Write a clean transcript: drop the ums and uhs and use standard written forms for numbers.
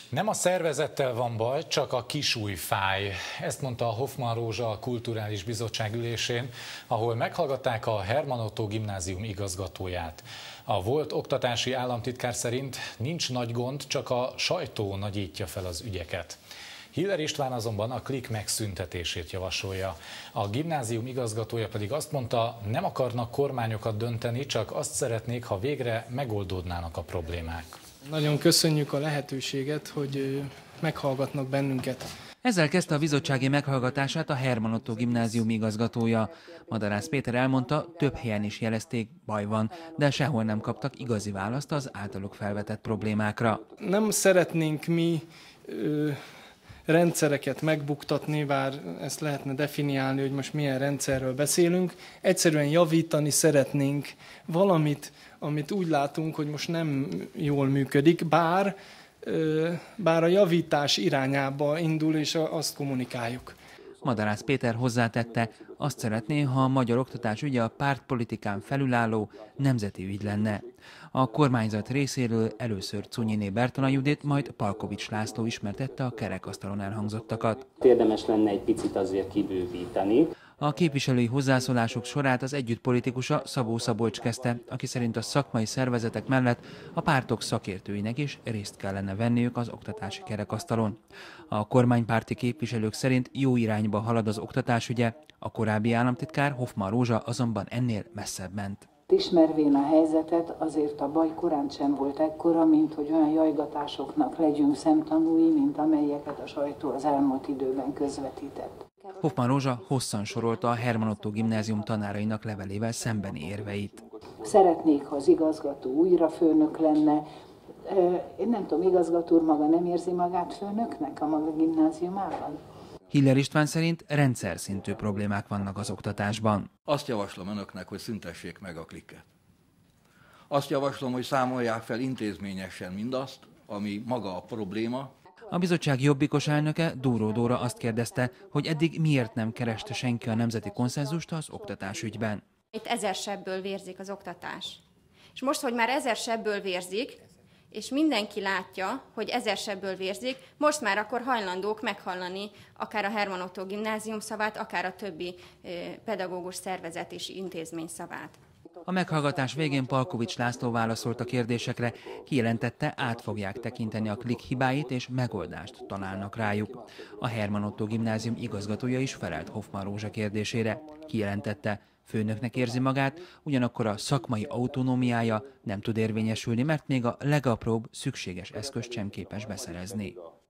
Nem a szervezettel van baj, csak a kisúj fáj. Ezt mondta a Hoffmann Rózsa a Kulturális Bizottság ülésén, ahol meghallgatták a Hermann Ottó Gimnázium igazgatóját. A volt oktatási államtitkár szerint nincs nagy gond, csak a sajtó nagyítja fel az ügyeket. Hiller István azonban a klik megszüntetését javasolja. A gimnázium igazgatója pedig azt mondta, nem akarnak kormányokat dönteni, csak azt szeretnék, ha végre megoldódnának a problémák. Nagyon köszönjük a lehetőséget, hogy meghallgatnak bennünket. Ezzel kezdte a bizottsági meghallgatását a Hermann Ottó Gimnázium igazgatója. Madarász Péter elmondta, több helyen is jelezték, baj van, de sehol nem kaptak igazi választ az általuk felvetett problémákra. Nem szeretnénk mi rendszereket megbuktatni, bár ezt lehetne definiálni, hogy most milyen rendszerről beszélünk. Egyszerűen javítani szeretnénk valamit, amit úgy látunk, hogy most nem jól működik, bár a javítás irányába indul, és azt kommunikáljuk. Madarász Péter hozzátette, azt szeretné, ha a magyar oktatás ügye a pártpolitikán felülálló nemzeti ügy lenne. A kormányzat részéről először Cunyiné Bertalan Judit, majd Palkovics László ismertette a kerekasztalon elhangzottakat. Érdemes lenne egy picit azért kibővíteni. A képviselői hozzászólások sorát az együttpolitikusa Szabó Szabolcs kezdte, aki szerint a szakmai szervezetek mellett a pártok szakértőinek is részt kellene venniük az oktatási kerekasztalon. A kormánypárti képviselők szerint jó irányba halad az oktatásügye, a korábbi államtitkár Hoffmann Rózsa azonban ennél messzebb ment. Ismervén a helyzetet, azért a baj korán sem volt ekkora, mint hogy olyan jajgatásoknak legyünk szemtanúi, mint amelyeket a sajtó az elmúlt időben közvetített. Hoffmann Rózsa hosszan sorolta a Hermann Ottó Gimnázium tanárainak levelével szembeni érveit. Szeretnék, ha az igazgató újra főnök lenne. Én nem tudom, igazgató úr maga nem érzi magát főnöknek a maga gimnáziumában? Hiller István szerint rendszer szintű problémák vannak az oktatásban. Azt javaslom önöknek, hogy szüntessék meg a klikket. Azt javaslom, hogy számolják fel intézményesen mindazt, ami maga a probléma. A bizottság jobbikos elnöke, Dóró Dóra azt kérdezte, hogy eddig miért nem kereste senki a nemzeti konszenzust az oktatásügyben. Itt 1000 sebből vérzik az oktatás. És most, hogy már 1000 sebből vérzik, és mindenki látja, hogy 1000 sebből vérzik, most már akkor hajlandók meghallani akár a Hermann Ottó Gimnázium szavát, akár a többi pedagógus szervezet és intézmény szavát. A meghallgatás végén Palkovics László válaszolt a kérdésekre, kijelentette, át fogják tekinteni a klik hibáit és megoldást találnak rájuk. A Hermann Ottó Gimnázium igazgatója is felelt Hoffmann Rózsa kérdésére. Kijelentette, főnöknek érzi magát, ugyanakkor a szakmai autonómiája nem tud érvényesülni, mert még a legapróbb szükséges eszközt sem képes beszerezni.